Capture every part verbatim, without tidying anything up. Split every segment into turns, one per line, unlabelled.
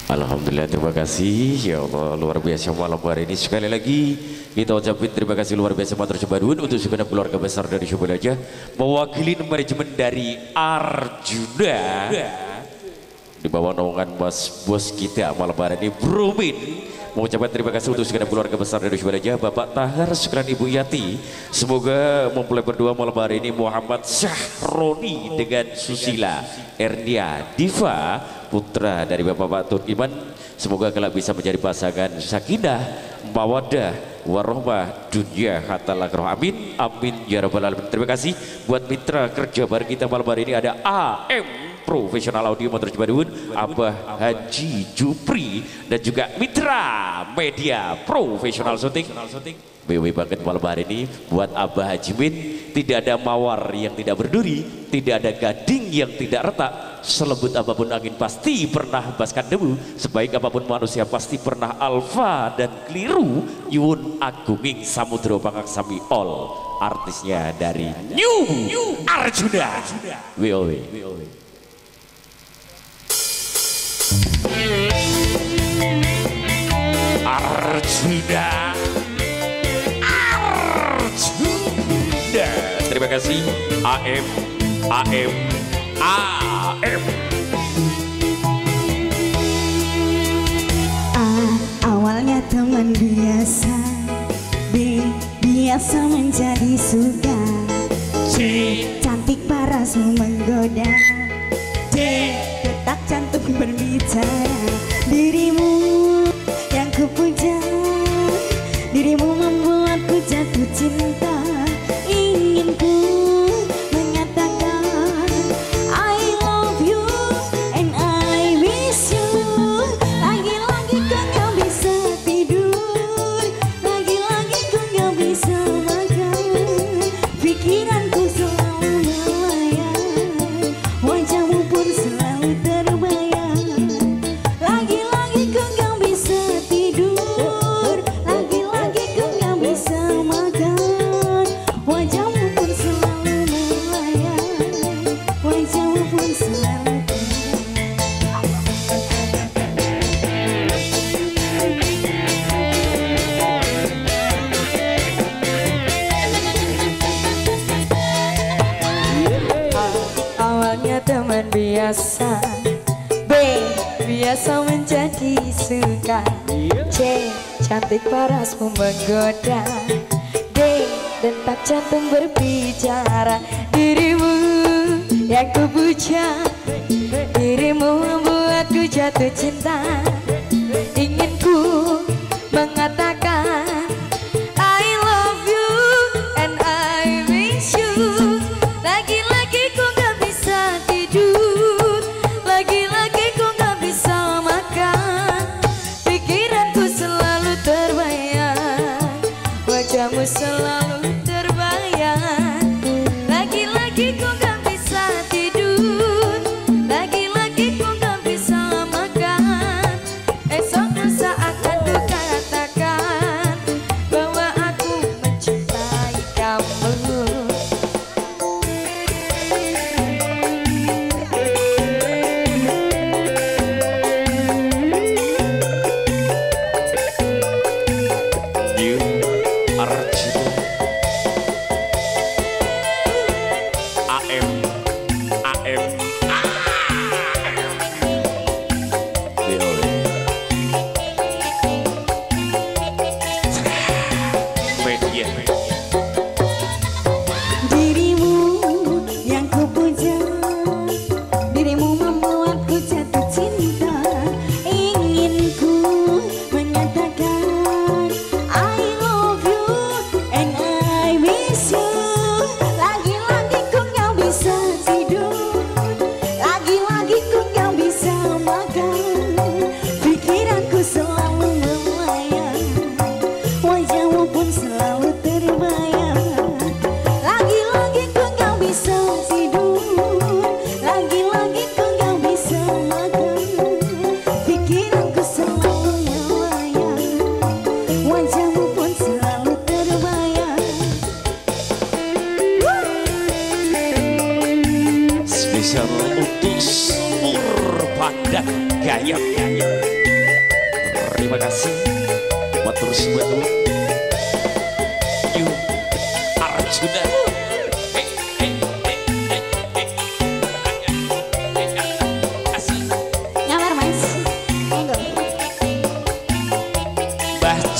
Alhamdulillah, terima kasih ya Allah, luar biasa malam hari ini. Sekali lagi kita ucapin terima kasih luar biasa Matur Semadun untuk segenap keluarga besar dari Subalaja, mewakili manajemen dari Arjuna di bawah naungan Mas Bos kita malam hari ini Bro Min, mengucapkan terima kasih untuk segenap keluarga besar dari Subalaja, Bapak Tahar sekalian Ibu Yati. Semoga mempelai berdua malam hari ini Muhammad Syahroni dengan Susila Ernia Diva, putra dari Bapak Tur Iman, semoga kelak bisa menjadi pasangan sakinah, mawadah, warohmah, dunia hatta lakroh. Amin, amin ya rabbal alamin. Terima kasih buat mitra kerja bareng kita malam hari ini, ada A M Profesional Audio Motor Cimadun, Abah Haji Jupri, dan juga mitra media Profesional Syuting. B W banget malam hari ini buat Abah Haji Min. Tidak ada mawar yang tidak berduri, tidak ada gading yang tidak retak. Selembut apapun angin pasti pernah hembaskan debu, sebaik apapun manusia pasti pernah alfa dan keliru. Yun agunging samudro pangaksami all, artisnya dari New Arjuna W O W. Arjuna Arjuna, terima kasih A M A M A M.
A, awalnya teman biasa, B, biasa menjadi suka, C, cantik parasmu menggoda, D, detak jantung berbicara. Dirimu yang kupuja, dirimu membuatku jatuh cinta. Ingin ku mengatakan I love you and I miss you. Lagi-lagi kau gak bisa tidur, lagi-lagi kau gak bisa makan. Pikiranku selalu melayang, wajahmu pun selalu terbayang. Lagi-lagi kau gak bisa tidur, lagi-lagi kau gak bisa makan. Wajahmu pun selalu melayang, wajahmu pun selalu awalnya teman biasa, B, biasa menjadi suka, C, cantik parasmu menggoda, D, detak jantung berbicara. Dirimu yang kupuja, dirimu membuatku jatuh cinta. Ingin ku mengatakan I love you and I miss you. Lagi-lagi ku gak bisa tidur, lagi-lagi ku gak bisa makan. Pikiranku selalu terbayang, wajahmu selalu terbayang. Lagi-lagi ku gak bisa tidur, lagi-lagi ku gak bisa makan. Esok lusa akan ku katakan bahwa aku mencintai kamu.
New Arjuna A M A M A M W O W. Media
Dirimu yang kupuja, dirimu membuatku jatuh cinta. Ingin ku mengatakan I love you and I miss you. Lagi-lagi ku gak bisa tidur, lagi-lagi ku gak bisa makan. Pikiranku selalu melayang, wajahmu pun selalu terbayang. Lagi-lagi ku gak bisa tidur, lagi-lagi ku gak bisa makan. Pikiranku selalu melayang, wajahmu pun selalu terbayang.
spesial untuk Mur Pandan Gayam. Terima kasih matur suwun. Yuk Arjuna.
Nyamar mas. Monggo.
Mbah C.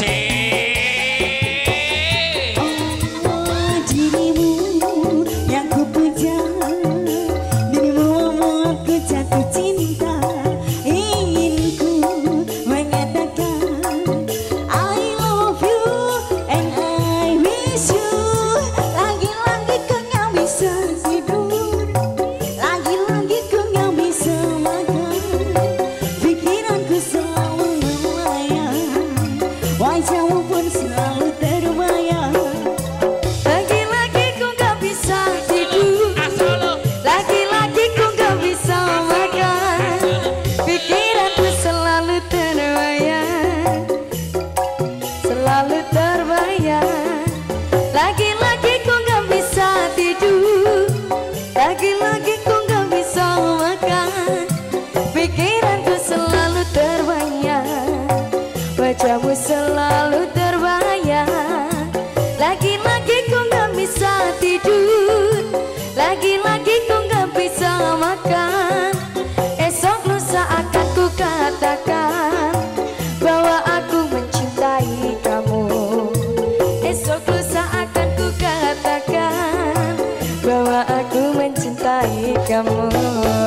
Oh, dirimu yang ku puja, dirimu aku jatuh cinta. Ingin ku mengatakan I love you and I miss you. Lagi-lagi kau yang bisa tidur, lagi-lagi kau yang bisa makan. Pikiranku selalu melayang, wajahmu pun selalu terbayang. Lagi-lagi ku gak bisa tidur, lagi-lagi ku gak bisa makan. Pikiranku selalu terbayang, selalu terbayang. Lagi-lagi ku gak bisa tidur, lagi-lagi ku gak bisa makan. Pikiranku selalu terbayang, wajahmu selalu terbayang. Lagi-lagi ku gak bisa tidur, lagi-lagi ku gak bisa makan. Esok lusa akan ku katakan bahwa aku mencintai kamu. Esok lusa akan ku katakan bahwa aku mencintai kamu.